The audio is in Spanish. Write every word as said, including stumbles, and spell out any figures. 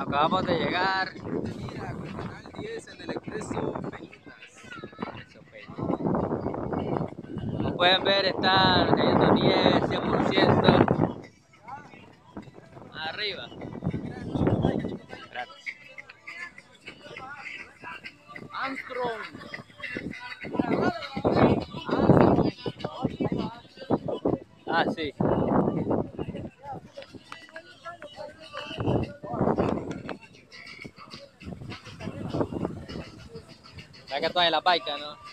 acabamos de llegar. Mira, con Canal diez en el Expreso Peñitas. Eso, Peña. Como pueden ver, está cayendo nieve cien por ciento. Arriba. Gracias. Armstrong. Ah, sí. Ya que estoy en la baica, ¿no?